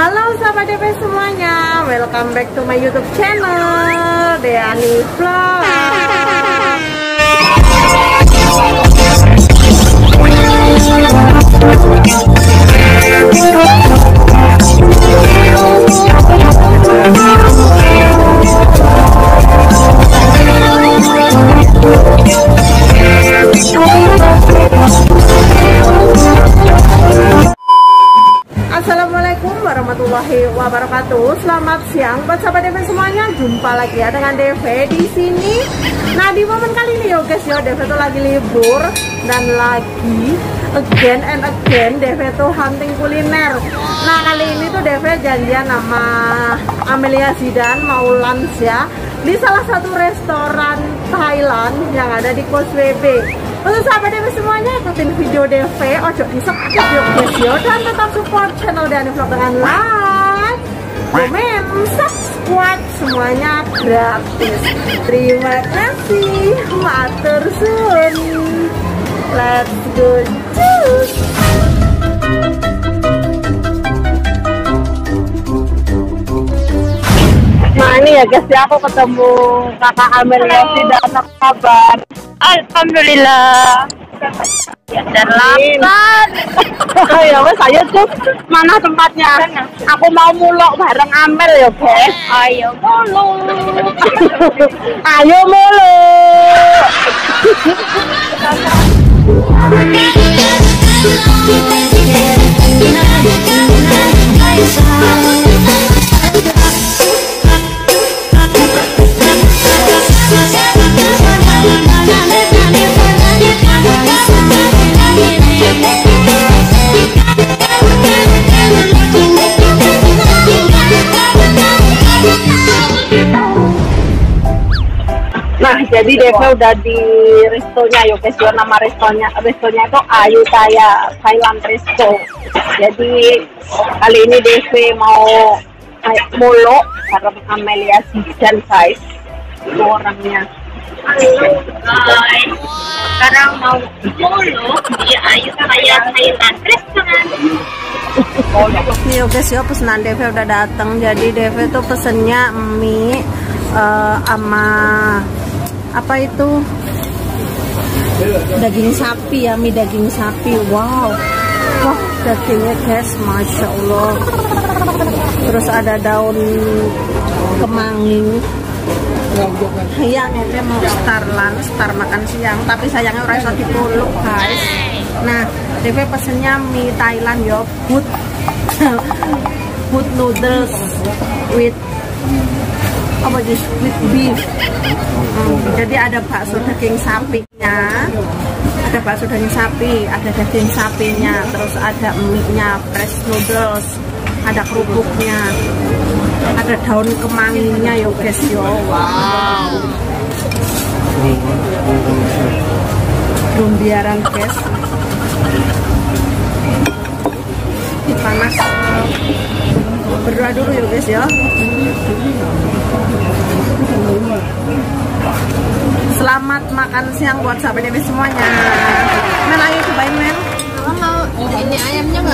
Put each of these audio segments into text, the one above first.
Halo sahabat DP semuanya, welcome back to my YouTube channel Deani Vlog. Assalamualaikum warahmatullahi wabarakatuh. Selamat siang buat sahabat DP semuanya. Jumpa lagi ya dengan DV di sini. Nah, di momen kali ini yo guys, DV tuh lagi libur dan lagi again and again DV tuh hunting kuliner. Nah, kali ini tuh DV janjian sama Amelia Zidan mau lunch ya di salah satu restoran Thailand yang ada di Causeway Bay. Untuk sahabat DP semuanya, ikutin video DV, ojo di skip yuk guys yo, dan tetap support channel Deani Vlog dengan like, komen, subscribe, semuanya gratis. Terima kasih, matur suwun. Let's go cus. Nah ini ya guys ya, aku ketemu kakak Amelia Zidan, apa kabar? Alhamdulillah. Dan lapar. Ya wes, ayo cus, mana tempatnya? Aku mau mulok bareng Amel ya guys. Ayo mulu. Ayo mulok. Nah, jadi DV udah di restonya yo guys, nama restonya itu Ayu Taya Thailand Resto. Jadi kali ini DV mau mulok bareng Amelia Zidan guys. Itu orangnya. Halo guys. Sekarang mau mulu di Ayu Taya Thailand Restoran. Nih yo guys yo, pesanan DV udah datang. Jadi DV tuh pesennya mie sama apa itu daging sapi ya, mie daging sapi. Wow, wah dagingnya guys, masya Allah. Terus ada daun kemangi. Iya, ini mau start makan siang, tapi sayangnya orang iso dipuluk guys. Nah, DV pesennya mie Thailand yo, put noodles with apa just with beef. Jadi ada bakso daging sapinya, ada bakso daging sapi, ada daging sapinya, terus ada mie-nya, fresh noodles, ada kerupuknya, ada daun kemanginya yo guys yo. Wow, lumbiaran guys, panas. Berdoa dulu ya guys ya. Selamat makan siang buat sahabat DP semuanya. Men, ayo cobain men. Mau ini ayamnya nggak?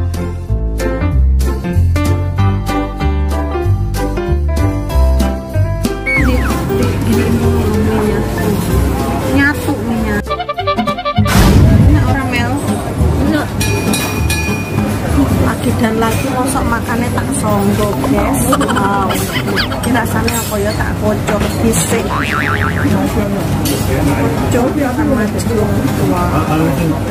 Nyatu minyak. Ini orang Mel. Lagi dan lagi mosok makannya tak songgo guys. Wow, rasanya apa ya, tak kocok disik. Kocok sama jeruk. Wow,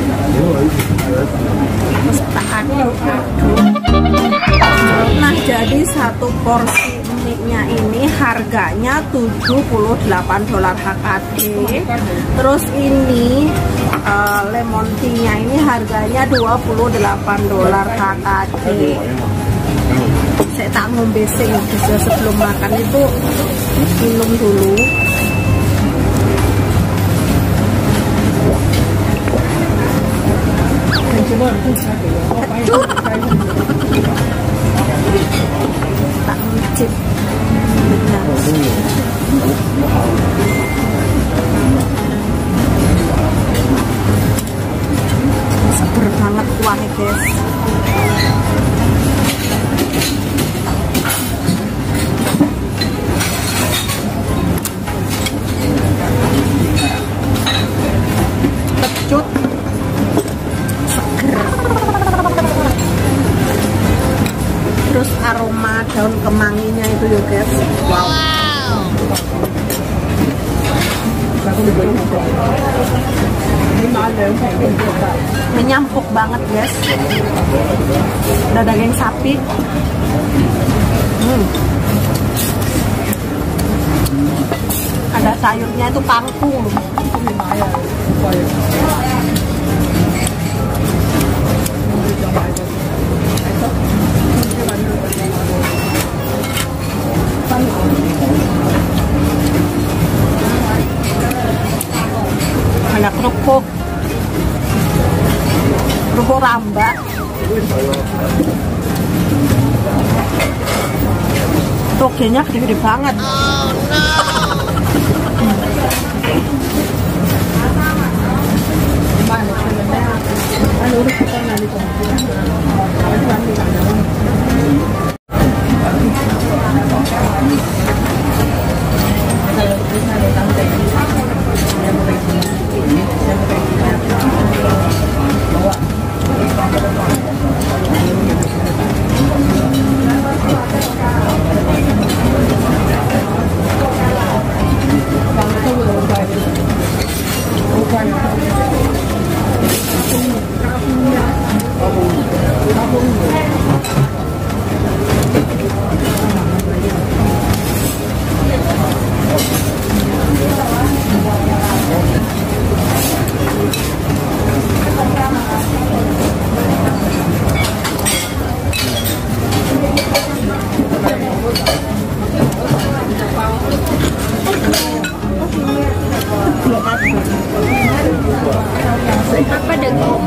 terus tak aduk-aduk. Nah, jadi satu porsi mie-nya ini harganya $78 HKD. Terus ini lemon tea-nya ini harganya $28 HKD. Saya tak ngombe sing sebelum makan itu minum dulu. Tak mencit. Seger banget kuahnya guys. terus aroma daun kemanginya itu ya guys. Wow. Menyampuk banget guys. Ada daging sapi. Ada sayurnya itu kangkung. Ada kerupuk ramba. Togenya gede-gede banget. Apa daging?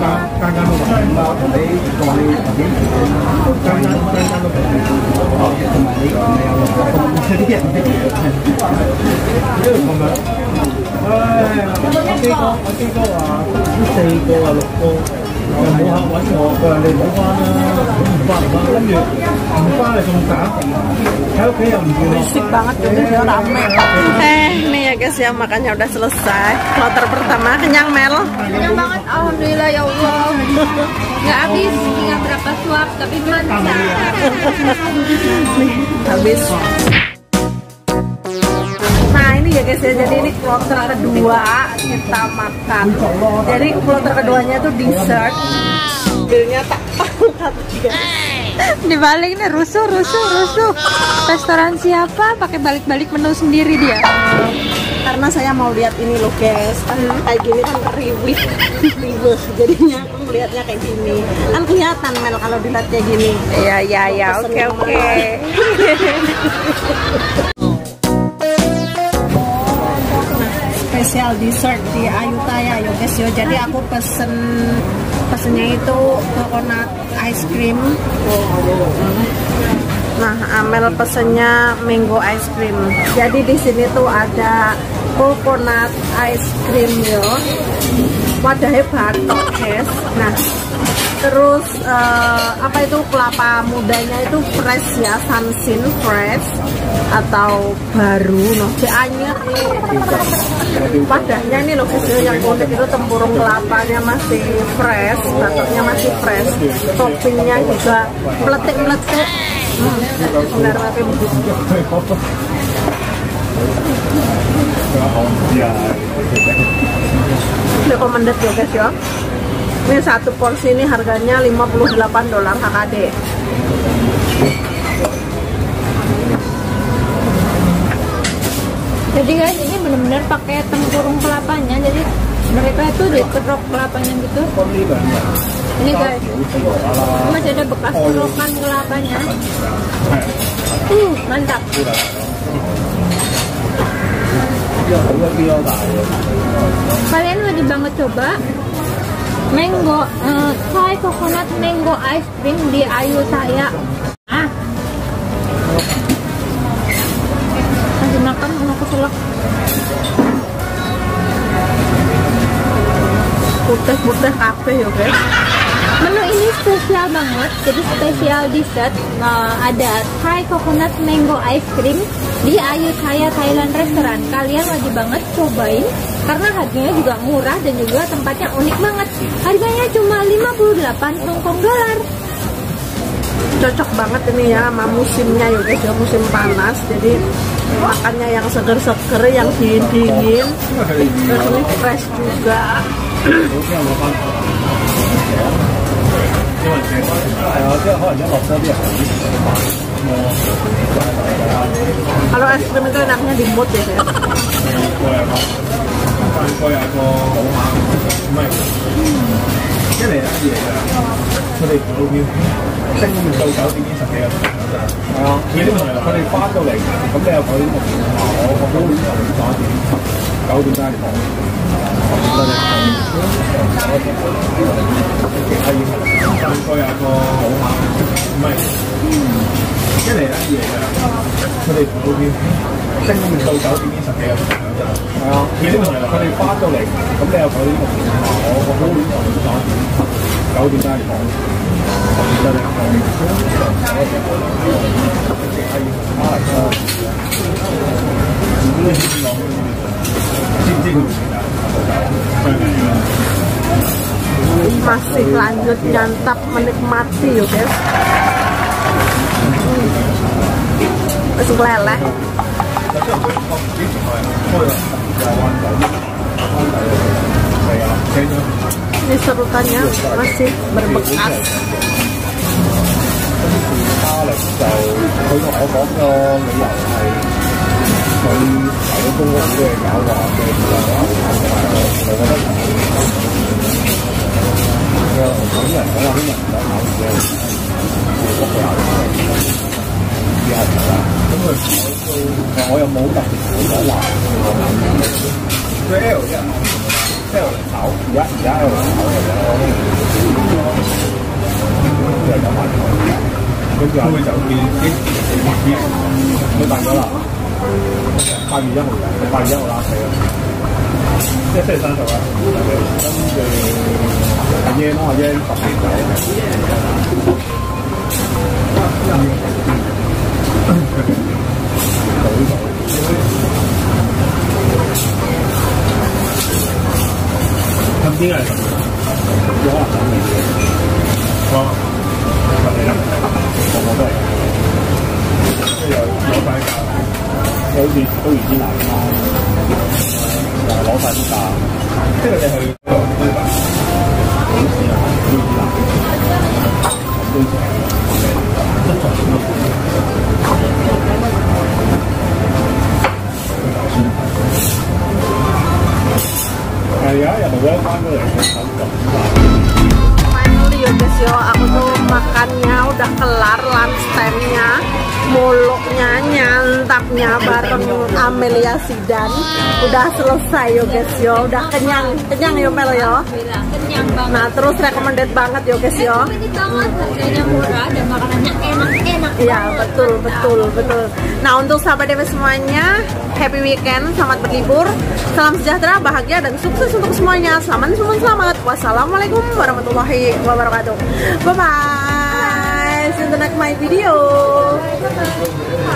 Berisik banget udah rame. Nih ya guys ya, makannya udah selesai. Kloter pertama kenyang Mel. Kenyang banget, alhamdulillah ya Allah. Nggak habis, tinggal berapa suap tapi mantap. Habis. Nah ini ya guys ya, jadi ini kloter kedua kita makan. Jadi kloter keduanya itu dessert. Bilnya tak angkat guys. Dibalik nih, rusuh. Restoran siapa? Pakai balik-balik menu sendiri dia. Karena saya mau lihat ini loh guys, kan kayak gini kan riwih, jadinya aku melihatnya kayak gini. Kan kelihatan Mel kalau dilihat kayak gini. Iya, oke. Spesial dessert di Ayutthaya yo guys yo. Jadi aku pesennya itu coconut ice cream. Nah, Amel pesennya mango ice cream. Jadi di sini tuh ada coconut ice cream yo. Wadahnya batok guys. Nah, terus apa itu kelapa mudanya itu fresh ya, Sunsin fresh atau baru noh, anyar nih. Wadahnya ini loh guys, yang unik itu tempurung kelapanya masih fresh, batoknya masih fresh, toppingnya juga meletik-meletik. Benar tapi begitu. Recommended ya guys ya. Ini satu porsi ini harganya $58 HKD. Jadi guys, ini benar-benar pakai tempurung kelapanya. Jadi mereka itu diterok kelapanya gitu. Ini guys, masih ada bekas terokan kelapanya. Mantap. Kalian wajib banget coba mango Thai coconut mango ice cream di Ayutthaya. Masih makan mau keselak. Putih-putih kafe ya guys. Menu ini spesial banget, jadi spesial dessert. Ada Thai coconut mango ice cream di Ayutthaya Thailand Restaurant. Kalian wajib banget cobain karena harganya juga murah dan juga tempatnya unik banget. Harganya cuma 58 Hong Kong dollar. cocok banget ini ya sama musimnya ya guys ya, musim panas. Jadi makannya yang seger-seger, yang dingin-dingin, terus ini fresh juga. Kalau es krim itu enaknya di mood ya. Masih lanjut nyantap menikmati yuk guys. Masih leleh. Ini serutannya masih berbekas. Finally yo guys yo, aku tuh makannya udah kelar, lunch time-nya, muluknya, nyantapnya bareng Amelia Sidan udah selesai yo guys yo, udah kenyang yo Mel yo. Kenyang banget. Nah terus recommended banget yo guys yo. Harganya murah dan makanannya enak-enak. Iya betul. Nah untuk sahabat DP semuanya, happy weekend, selamat berlibur, salam sejahtera, bahagia dan sukses untuk semuanya. Selamat. Wassalamualaikum warahmatullahi wabarakatuh. Bye bye. See you in the next my video.